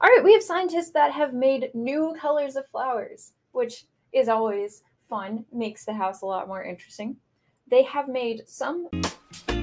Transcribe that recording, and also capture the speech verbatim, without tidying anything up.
All right, we have scientists that have made new colors of flowers, which is always fun, makes the house a lot more interesting. They have made some